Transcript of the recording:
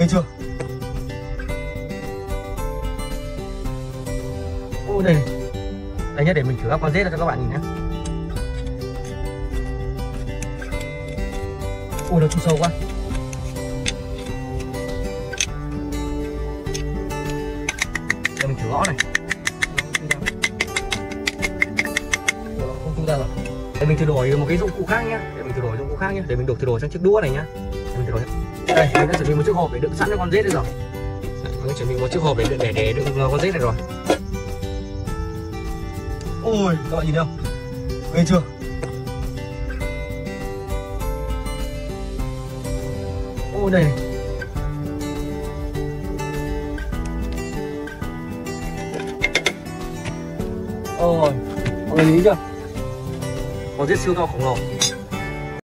Ghê chưa? Ô đây này. Đây nhá, để mình thử các con rết ra cho các bạn nhìn nhé. Ôi nó chui sâu quá. Để mình thử gõ này. Không chui ra rồi. Để mình thử đổi một cái dụng cụ khác nhá. Để mình thử đổi dụng cụ khác nhá. Để mình thử đổi sang chiếc đũa này nhá. Để mình thử đổi. Đây, mình đã chuẩn bị một chiếc hộp để đựng sẵn cho con rết đây rồi. Mình đã chuẩn bị một chiếc hộp để đựng con rết này rồi. Ôi, các bạn nhìn thấy không? Ghê chưa? Ôi đây này. Ôi, mọi người nhìn chưa? Con rết siêu to khổng lồ.